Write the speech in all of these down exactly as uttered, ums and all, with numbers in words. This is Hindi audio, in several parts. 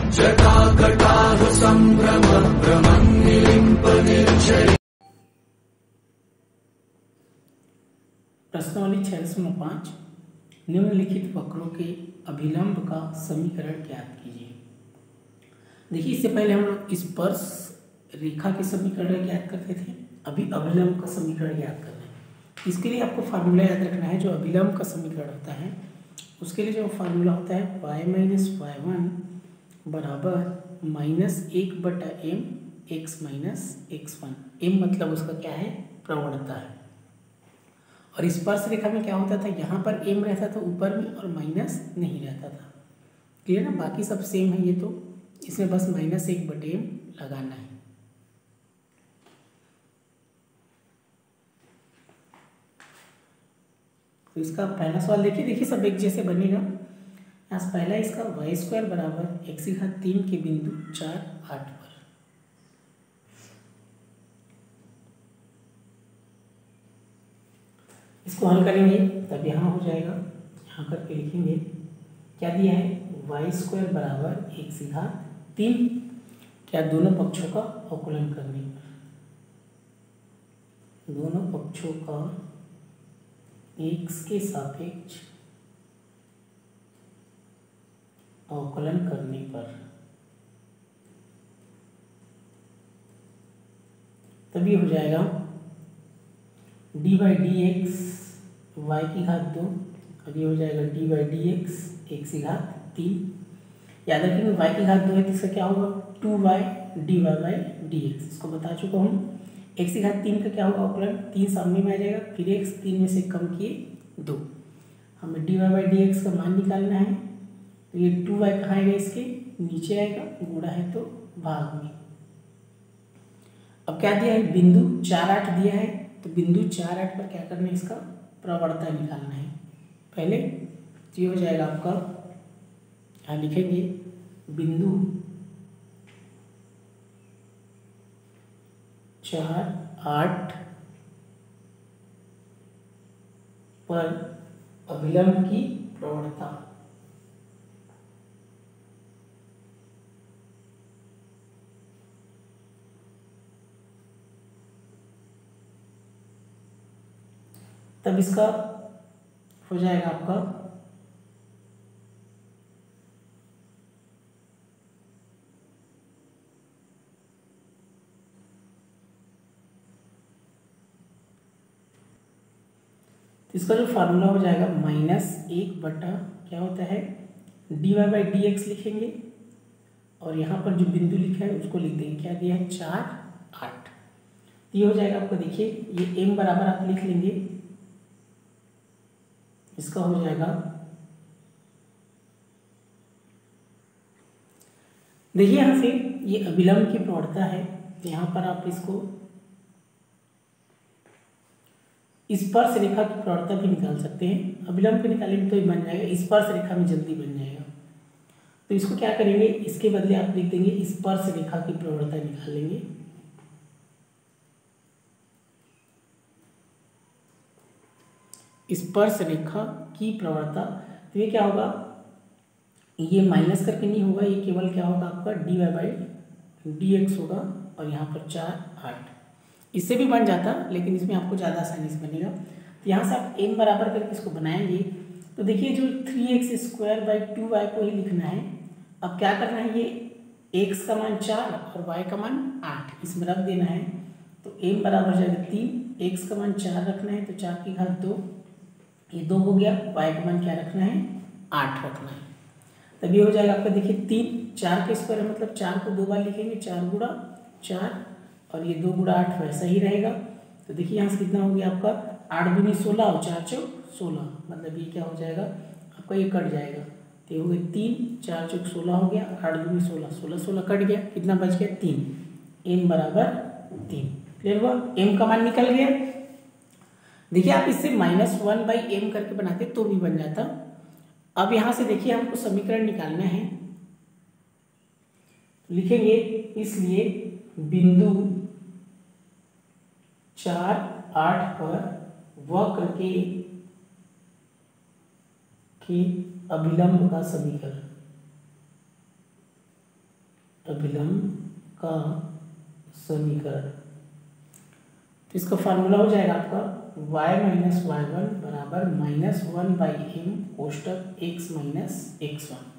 जटाकटाह संभ्रम भ्रमं निलिम्प निर्झरि। प्रश्नावली छह दशमलव पाँच, निम्नलिखित वक्रों के अभिलंब का समीकरण ज्ञात कीजिए। देखिए, इससे पहले हम लोग स्पर्श रेखा के समीकरण ज्ञात करते थे, अभी अभिलंब का समीकरण ज्ञात करना है। इसके लिए आपको फार्मूला याद रखना है। जो अभिलंब का समीकरण होता है उसके लिए जो फार्मूला होता है वाई माइनस वाई वन बराबर माइनस एक बटा M X minus x one. M मतलब उसका क्या है, प्रवणता है। और स्पर्श रेखा में क्या होता था, यहाँ पर एम रहता था ऊपर में और माइनस नहीं रहता था। क्लियर ना, बाकी सब सेम है। ये तो इसमें बस माइनस एक बटे एम लगाना है। तो इसका पहला सवाल देखिए देखिए सब एक जैसे बनेगा। यहाँ से पहला इसका वाई स्क्वायर बराबर एक्स की घात तीन के बिंदु चार आठ पर। इसको हल करेंगे तब यहाँ हो जाएगा। यहाँ करके लिखेंगे क्या दिया है, वाई स्क्वायर बराबर एक्स की घात तीन, क्या दोनों पक्षों का अवकलन करने पर, दोनों पक्षों का एक्स के सापेक्ष अवकलन करने पर तभी हो जाएगा D by D x Y की घात दो, अब ये हो जाएगा D by D x x की घात तीन। याद रखेंगे वाई की घात दो है तो इसका क्या होगा, two Y D Y by D X. इसको बता चुका हूँ। एक्स की घात तीन का क्या होगा अवकलन, तीन सामने में आ जाएगा, फिर एक्स तीन में से कम किए दो। हमें D Y by D x का मान निकालना है। तो ये टू वाई कहाँ आएगा, इसके नीचे आएगा, गुणा है तो भाग में। अब क्या दिया है, बिंदु चार आठ दिया है, तो बिंदु चार आठ पर क्या करना है, इसका प्रवणता निकालना है पहले। तो ये हो जाएगा आपका, यहाँ लिखेंगे बिंदु चार आठ पर अभिलंब की प्रवणता। तब इसका हो जाएगा आपका तो इसका जो फार्मूला हो जाएगा माइनस एक बटा क्या होता है D Y by D X लिखेंगे, और यहाँ पर जो बिंदु लिखा है उसको लिख देंगे, क्या दिया है चार आठ। तो ये हो जाएगा आपको, देखिए ये एम बराबर आप लिख लेंगे, इसका हो जाएगा, देखिए यहाँ से ये अभिलंब की प्रवणता है। यहाँ पर आप इसको स्पर्श रेखा की प्रवणता भी निकाल सकते हैं। अभिलंब को निकालेंगे तो ये बन जाएगा, स्पर्श रेखा में जल्दी बन जाएगा। तो इसको क्या करेंगे, इसके बदले आप लिख देंगे स्पर्श रेखा की प्रवणता निकालेंगे। स्पर्श रेखा की प्रवणता, तो ये क्या होगा, ये माइनस करके नहीं होगा, ये केवल क्या होगा आपका D Y by D X होगा, और यहाँ पर चार आठ। इससे भी बन जाता लेकिन इसमें आपको ज़्यादा आसानी से बनेगा। तो यहाँ से आप एम बराबर करके इसको बनाएंगे। तो देखिए जो three X square by two Y को ही लिखना है। अब क्या करना है, ये एक्स का मान चार और वाई का मान आठ इसमें रख देना है। तो एम बराबर जाएगा तीन, एक्स का मान चार रखना है तो चार की घात दो, ये दो हो गया, वाई का मान क्या रखना है, आठ रखना है। तब ये हो जाएगा आपका, देखिए तीन चार के स्क्वायर है मतलब चार को दो बार लिखेंगे, चार गुणा चार, और ये दो गुणा आठ वैसा ही रहेगा। तो देखिए यहाँ से कितना हो गया आपका, आठ दूनी सोलह और चार चौक सोलह, मतलब ये क्या हो जाएगा आपका, ये कट जाएगा। तो ये हो गया तीन, चार चौक सोलह हो गया, आठ दूनी सोलह, सोलह सोलह कट गया, कितना बच गया तीन। एम बराबर तीन। क्लियर हुआ, एम का मान निकल गया। देखिए आप इससे माइनस वन बाई एम करके बनाते तो भी बन जाता। अब यहां से देखिए हमको समीकरण निकालना है, लिखेंगे इसलिए बिंदु चार आठ पर वक्र के के अभिलंब का समीकरण। अभिलंब का समीकरण। तो इसका फार्मूला हो जाएगा आपका y माइनस वाई वन बराबर माइनस वन बाई एम कोष्टक x माइनस एक्स वन।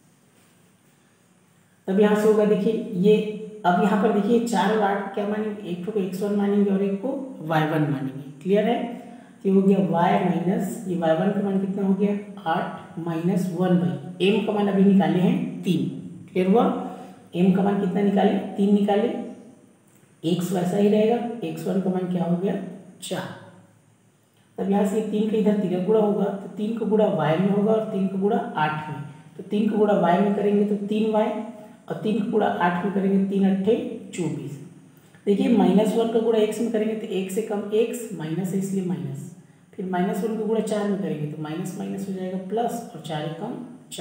तब यहाँ से होगा, देखिए ये अब यहाँ पर देखिए चार और आठ क्या मानेंगे, एक को एक्स वन मानेंगे और एक को वाई वन मानेंगे। क्लियर है? तो हो गया y माइनस ये वाई वन का मान कितना हो गया आठ माइनस वन बाई एम का मान अभी निकाले हैं तीन। क्लियर हुआ? एम का मान कितना निकाले, तीन निकाले, एक्स वैसा ही रहेगा, एक्स वन का मान क्या हो गया चार। तब यहाँ से तीन का इधर तिरक गुणा होगा, तो तीन का गुणा वाई में होगा और तीन का गुणा आठ में। तो तीन का गुणा वाई में करेंगे तो तीन वाई और तीन का गुणा आठ में करेंगे तीन अट्ठे चौबीस। देखिए माइनस वन का गुणा एक्स में करेंगे तो एक से कम एक्स, माइनस है इसलिए माइनस, फिर माइनस वन का गुणा चार में करेंगे तो माइनस माइनस हो जाएगा प्लस और चार कम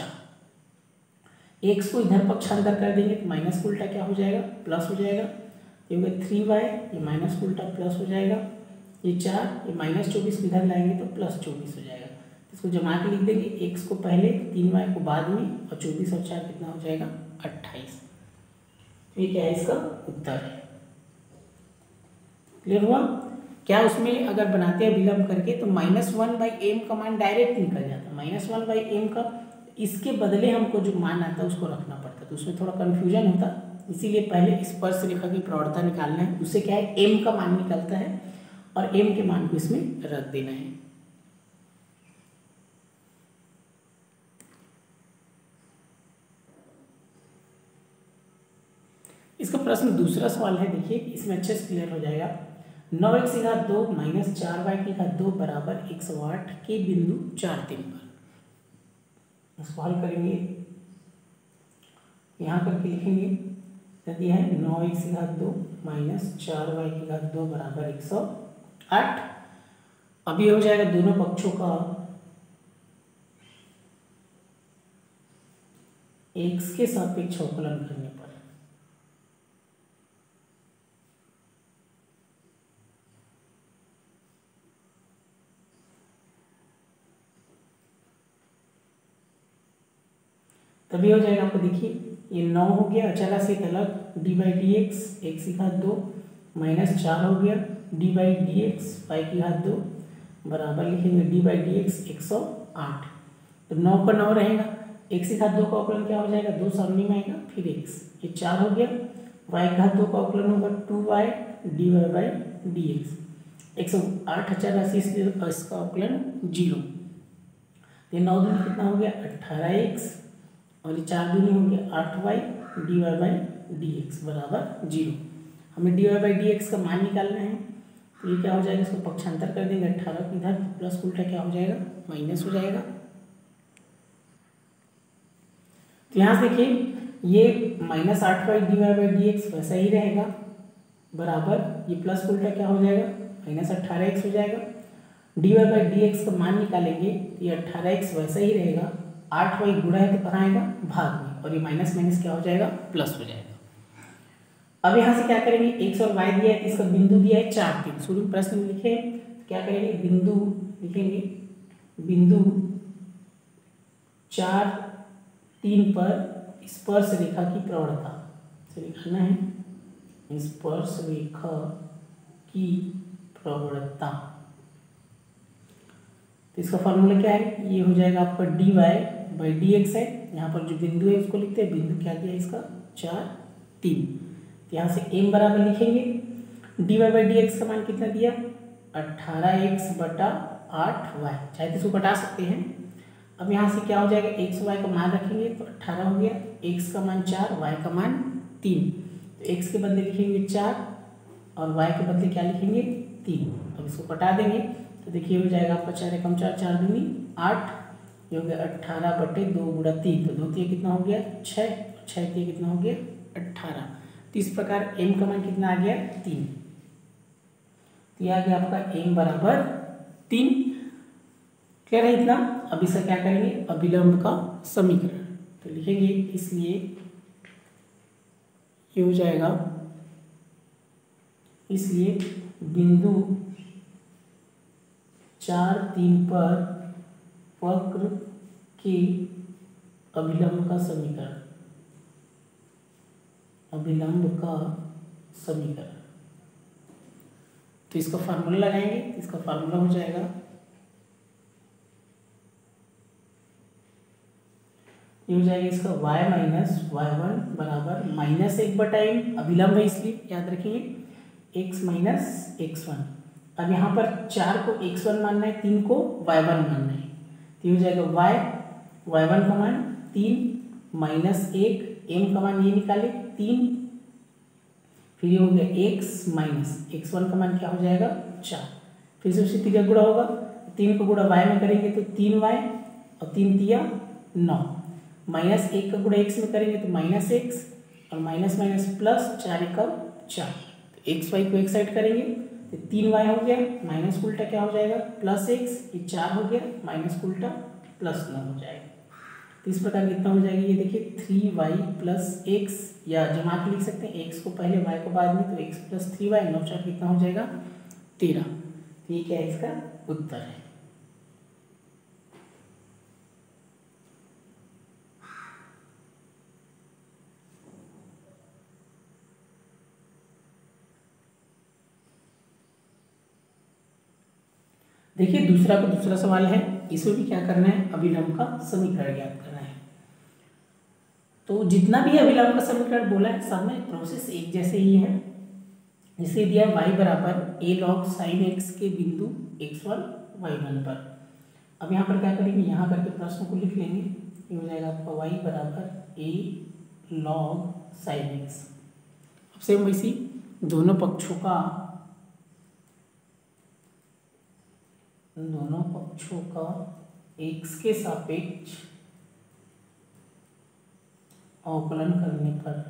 चार। एक्स को इधर पक्षांतर कर देंगे तो माइनस का उल्टा क्या हो जाएगा प्लस हो जाएगा। ये हो गया थ्री वाई, ये माइनस का उल्टा प्लस हो जाएगा, ये चार, ये माइनस चौबीस को इधर लाएंगे तो प्लस चौबीस हो जाएगा। इसको जमा के लिख देंगे, एक्स को पहले, तीन वाई को बाद में और चौबीस और चार कितना हो जाएगा अट्ठाईस। ये क्या है इसका उत्तर है। क्लियर हुआ? क्या उसमें अगर बनाते हैं विलंब करके तो माइनस वन बाई एम का मान डायरेक्ट निकल जाता है, माइनस वन बाई एम का, इसके बदले हमको जो मान आता है उसको रखना पड़ता है, तो उसमें थोड़ा कन्फ्यूजन होता, इसीलिए पहले स्पर्श रेखा की प्रवणता निकालना है, उससे क्या है एम का मान निकलता है और एम के मान को इसमें रख देना है। इसका प्रश्न दूसरा सवाल है, देखिए इसमें अच्छे से क्लियर हो जाएगा। नौ एक्स की घात दो माइनस चार वाई की घात दो बराबर एक सौ आठ के बिंदु चार तीन पर सवाल करेंगे, यहाँ करके लिखेंगे यदि है नौ एक्स की घात दो माइनस चार वाई की घात दो बराबर एक सौ आठ। अब ये हो जाएगा दोनों पक्षों का एक्स के सापेक्ष अवकलन करने पर। तभी हो जाएगा आपको, देखिए ये नौ हो गया, अचराशीत अलग, d by D x x की घात दो माइनस चार हो गया d by D x Y की घात दो बराबर लिखेंगे डी बाई डी एक्स एक सौ आठ। तो नौ का नौ रहेगा, एक्स की घात दो का अवकलन क्या हो जाएगा, दो सामने में आएगा फिर एक्स, ये चार हो गया, वाई की घात दो का अवकलन होगा two Y D Y by D x, एक सौ आठ अचराशी इसका अवकलन जीरो। ये नौ दूनी कितना हो गया अट्ठारह एक्स और ये चार दूनी हो गया आठ y D Y by D x बराबर जीरो। हमें D Y by D x का मान निकालना है, तो ये क्या हो जाएगा, इसको पक्षांतर कर देंगे अट्ठारह इधर, प्लस उल्टा क्या हो जाएगा माइनस हो जाएगा। तो यहाँ से देखिए ये माइनस आठ y D Y by D x वैसा ही रहेगा बराबर, ये प्लस उल्टा क्या हो जाएगा माइनस अट्ठारह एक्स हो जाएगा। D Y by D x का मान निकालेंगे, ये अट्ठारह एक्स वैसा ही रहेगा, आठ वाई गुणा है तो कहाँ आएगा भाग में, और ये माइनस माइनस क्या हो जाएगा प्लस हो जाएगा। अब यहाँ से क्या करेंगे, एक्स और वाई दिया है, इसका बिंदु दिया है चार तीन, शुरू में प्रश्न में लिखे क्या करेंगे, बिंदु लिखेंगे, बिंदु चार तीन पर स्पर्श रेखा की प्रवणता से लिखना है, स्पर्श रेखा की प्रवणता। तो इसका फॉर्मूला क्या है, ये हो जाएगा आपका D Y by D x है, यहाँ पर जो बिंदु है उसको लिखते हैं, बिंदु क्या दिया है इसका चार तीन। तो यहाँ से एम बराबर लिखेंगे, d Y by D x का मान कितना दिया अट्ठारह एक्स बटा आठ वाई, चाहे तो इसको घटा सकते हैं। अब यहाँ से क्या हो जाएगा, एक्स वाई का मान रखेंगे तो अट्ठारह हो गया, एक्स का मान चार वाई का मान तीन, तो एक्स के बदले लिखेंगे चार और वाई के बदले क्या लिखेंगे तीन। अब इसको घटा देंगे तो देखिए हो जाएगा आपका चार एकम चार, चार दूनी आठ, ये हो गया अट्ठारह बटे दो गुणा तीन, तो दो तीन कितना हो गया छः, छः तीन कितना हो गया अट्ठारह। तो इस प्रकार एम का मान कितना आ गया तीन, तो यह आ गया आपका एम बराबर तीन। क्लियर है इतना? अब इसका क्या करेंगे, अभिलंब का समीकरण तो लिखेंगे, इसलिए ये हो जाएगा, इसलिए बिंदु चार तीन पर वक्र के अभिलंब का समीकरण अभिलंब का समीकरण। तो इसका फार्मूला लगाएंगे, तो इसका फार्मूला हो जाएगा ये हो जाएगा इसका y माइनस वाई वन बराबर माइनस एक बटा एम, अभिलंब है इसलिए याद रखिए x माइनस एक्स वन। अब यहाँ पर चार को एक्स वन मानना है, तीन को वाई वन मानना है, तो ये हो जाएगा y वाई वन का मान तीन माइनस एक, m का मान ये निकाले तीन, फिर ये हो गया x माइनस एक्स वन का मान क्या हो जाएगा चार, फिर से उसी तिया गुणा होगा, तीन को गुणा y में करेंगे तो तीन वाई और तीन तिया नौ, माइनस एक का गुणा एक्स में करेंगे तो माइनस एक्स और माइनस माइनस प्लस, चार एक चार, तो एक्स वाई को एक साइड करेंगे तो तीन वाई हो गया, माइनस उल्टा क्या हो जाएगा प्लस एक्स, ये चार हो गया, माइनस उल्टा प्लस नौ हो जाएगा। तो इस प्रकार कितना हो जाएगा ये देखिए थ्री वाई प्लस एक्स, या जमा के लिख सकते हैं एक्स को पहले वाई को बाद में, तो एक्स प्लस थ्री वाई, नौ चार कितना हो जाएगा तेरह। तो ये क्या है इसका उत्तर है। देखिए दूसरा का दूसरा सवाल है, इसमें भी क्या करना है अभिलंब का समीकरण ज्ञात करना है। तो जितना भी अभिलंब का समीकरण बोला है सब में प्रोसेस एक जैसे ही है। जिसे दिया y बराबर ए लॉग साइन एक्स के बिंदु एक्स वन वाई वन पर। अब यहाँ पर क्या करेंगे, यहाँ करके प्रश्न को लिख लेंगे, ये हो जाएगा आपका y बराबर ए लॉग साइन एक्स। अब सेम वैसी दोनों पक्षों का दोनों पक्षों का x के सापेक्ष अवकलन करने पर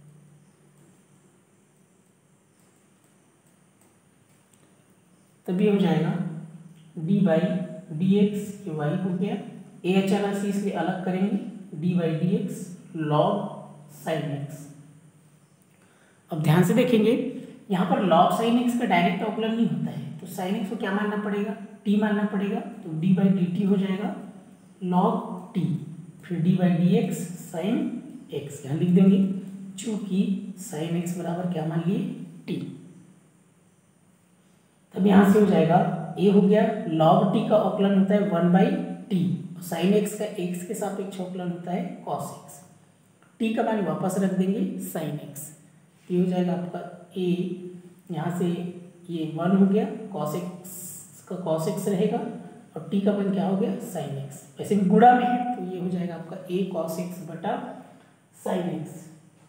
तभी हो जाएगा डी बाई डी एक्स, ये वाई हो गया, ए अचानक से इसलिए अलग करेंगे, d by D x log sine x. अब ध्यान से देखेंगे यहाँ पर लॉग साइन एक्स का डायरेक्ट अवकलन नहीं होता है, तो साइन एक्स को क्या मानना पड़ेगा टी मानना पड़ेगा, तो डी बाई डी टी हो जाएगा लॉग टी, फिर d by D x sine x यहाँ लिख देंगे, चूंकि साइन एक्स बराबर क्या मान लिए टी। तब यहाँ से हो जाएगा ए हो गया, लॉग टी का अवकलन होता है one by t, sine x का एक्स के सापेक्ष अवकलन होता है कॉस एक्स, टी का मान वापस रख देंगे साइन एक्स, ये हो जाएगा आपका ए, यहाँ से ये वन हो गया, कॉस एक्स का कॉस एक्स रहेगा और टी का मान क्या हो गया साइन एक्स, वैसे भी गुणा में है तो ये हो जाएगा आपका ए कॉस एक्स बटा साइन एक्स।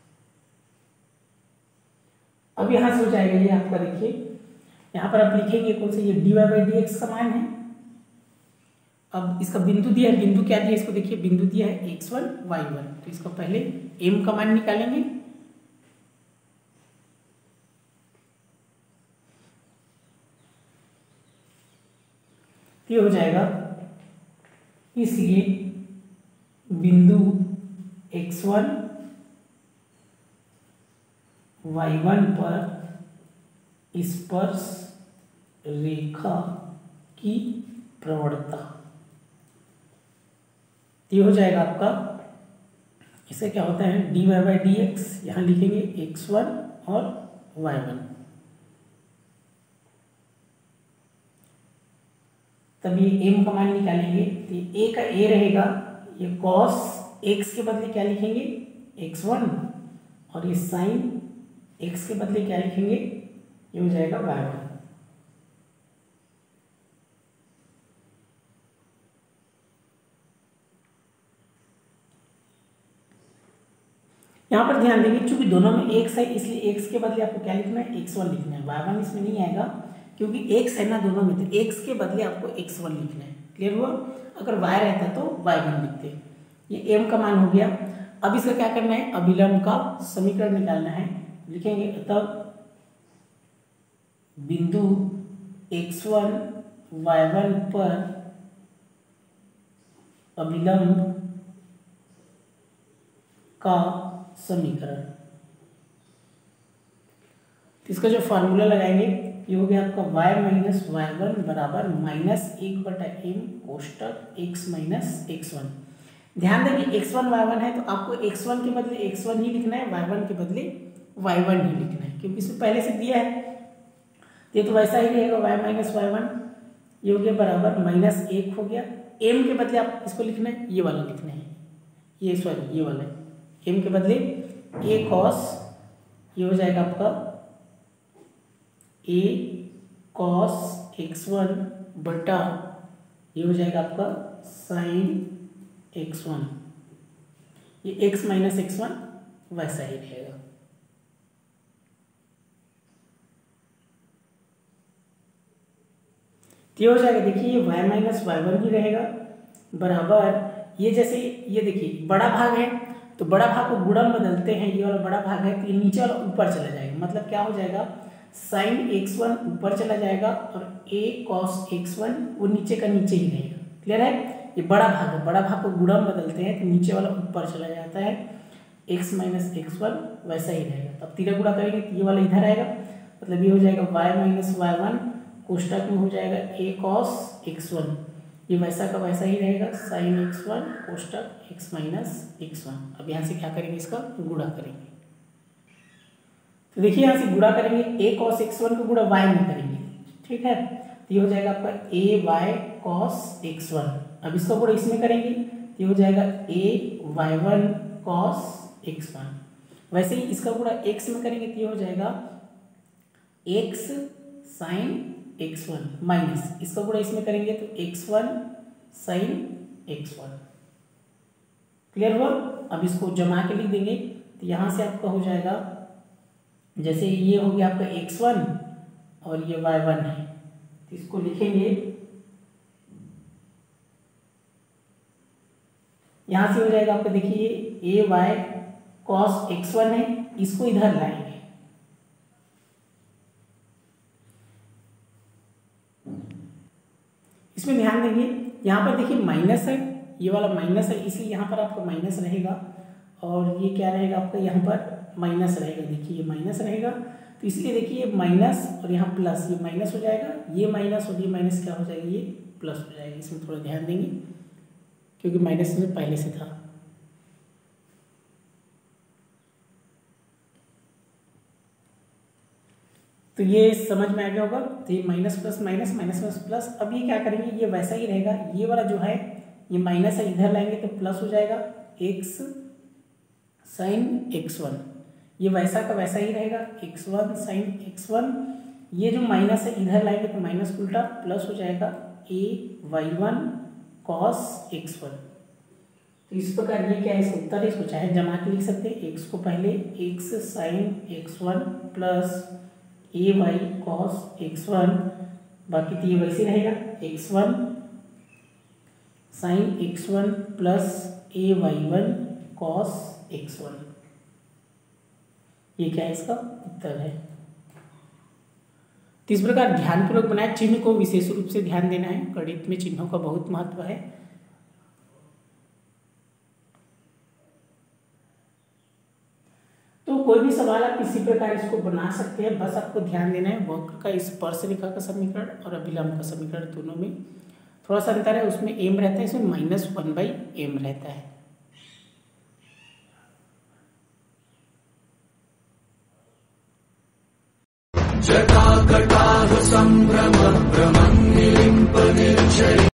अब यहाँ से हो जाएगा ये आपका, देखिए यहाँ पर आप लिखेंगे कौन से, ये d Y by D x का मान है। अब इसका बिंदु दिया है, बिंदु क्या दिया है इसको देखिए, बिंदु दिया है एक्स वन वाई वन, तो इसका पहले एम का मान निकालेंगे, ये हो जाएगा, इसलिए बिंदु एक्स वन वाई वन पर स्पर्श रेखा की प्रवणता, ये हो जाएगा आपका, इसे क्या होता है D Y by D x, यहाँ लिखेंगे एक्स वन और वाई वन, तब ये एम का मान निकालेंगे, तो ए का ए रहेगा, ये कॉस एक्स के बदले क्या लिखेंगे एक्स वन, और ये साइन एक्स के बदले क्या लिखेंगे, ये हो जाएगा वाई वन। यहाँ पर ध्यान देंगे चूंकि दोनों में एक्स है इसलिए एक्स के बदले आपको क्या लिखना है एक्स वन लिखना है, वाई वन इसमें नहीं आएगा क्योंकि एक्स है ना दोनों में, तो एक्स के बदले आपको एक्स वन लिखना है, क्लियर हुआ। अगर वाई रहता तो वाई वन लिखते, ये एम का मान हो गया। अब इसका क्या करना है, अभिलंब का समीकरण निकालना है, लिखेंगे तब बिंदु एक्स वन वाई वन पर अभिलंब का समीकरण, तो इसका जो फॉर्मूला लगाएंगे ये हो गया आपका y माइनस वाई वन बराबर माइनस एक बटा एम कोष्टक x माइनस एक्स वन। ध्यान देंगे एक्स वन वाई वन है तो आपको एक्स वन के बदले एक्स वन ही लिखना है, वाई वन के बदले वाई वन ही लिखना है, क्योंकि इसमें पहले से दिया है। ये तो वैसा ही रहेगा, वाई माइनस वाई वन ये हो गया बराबर माइनस एक हो गया। एम के बदले आप इसको लिखना है, ये वाला लिखना है, ये सॉरी ये वाला एम के बदले ए कॉस, ये हो जाएगा आपका ए कॉस एक्स वन बटा ये हो जाएगा आपका साइन एक्स वन, ये एक्स माइनस एक्स वन वैसा ही रहेगा। तो ये हो जाएगा, देखिए ये y माइनस वाई वन ही रहेगा बराबर ये, जैसे ये देखिए बड़ा भाग है तो बड़ा भाग को गुणा में बदलते हैं, ये वाला बड़ा भाग है तो ये नीचे वाला ऊपर चला जाएगा, मतलब क्या हो जाएगा साइन एक्स वन ऊपर चला जाएगा और a कॉस एक्स वन वो नीचे का नीचे ही रहेगा। क्लियर है, ये बड़ा भाग है, बड़ा भाग को गुणा में बदलते हैं तो नीचे वाला ऊपर चला जाता है, x माइनस एक्स वन वैसा ही रहेगा। तब तीरा गुणा करेंगे तो ये वाला इधर आएगा, मतलब ये हो जाएगा y माइनस वाई वन कोष्टक में हो जाएगा a कॉस एक्स वन, ये वैसा का वैसा ही रहेगा साइन एक्स वन कोष्टक x माइनस एक्स वन। अब यहाँ से क्या करेंगे, इसका गुणा करेंगे। तो देखिए यहाँ से गुणा करेंगे, a कॉस एक्स वन को गुणा y में करेंगे, ठीक है, तो ये हो जाएगा आपका a y cos x one. अब इसका गुणा इसमें करेंगे तो ये हो जाएगा a y one cos x one. वैसे ही इसका गुणा x में करेंगे तो ये हो जाएगा x sine x one minus इसका गुणा इसमें करेंगे तो x one sine x one. Clear हुआ। अब इसको जमा के लिख देंगे तो यहाँ से आपका हो जाएगा, जैसे ये हो गया आपका एक्स वन और ये वाई वन है तो इसको लिखेंगे, यहाँ से हो जाएगा आपका, देखिए a y cos x one है, इसको इधर लाएंगे, इसमें ध्यान देंगे यहाँ पर देखिए माइनस है, ये वाला माइनस है इसलिए यहाँ पर आपका माइनस रहेगा और ये क्या रहेगा आपका यहाँ पर माइनस रहेगा। देखिए ये माइनस रहेगा तो इसलिए देखिए ये माइनस और यहाँ प्लस, ये माइनस हो जाएगा, ये माइनस और ये माइनस क्या हो जाएगा, ये प्लस हो जाएगा। इसमें थोड़ा ध्यान देंगे क्योंकि माइनस में पहले से था। तो ये समझ में आ गया होगा। तो ये minus plus minus minus plus plus, अब ये क्या करेंगे, ये वैसा ही रहेगा, ये वाला जो है ये माइनस है इधर लाएंगे तो प्लस हो जाएगा एक्स साइन एक्स वन, ये वैसा का वैसा ही रहेगा x one sine x one. ये जो माइनस है इधर लाएंगे तो माइनस उल्टा प्लस हो जाएगा a y one cos x one. तो इस प्रकार ये क्या है, इसका उत्तर है, इसको चाहे जमा के लिख सकते हैं, एक्स को पहले x sine x one plus a y cos x one, बाकी तो ये वैसे रहेगा x one sine x one plus a y one cos x one. ये क्या है, इसका उत्तर है। तो इस प्रकार ध्यानपूर्वक बनाए, चिन्ह को विशेष रूप से ध्यान देना है, गणित में चिन्हों का बहुत महत्व है। तो कोई भी सवाल आप किसी प्रकार इसको बना सकते हैं, बस आपको ध्यान देना है वक्र का स्पर्श रेखा का समीकरण और अभिलंब का समीकरण दोनों में थोड़ा सा अंतर है, उसमें एम रहता है, इसमें माइनस वन बाई एम रहता है। जटाकटाह संभ्रम भ्रमं निलिम्प निर्झरि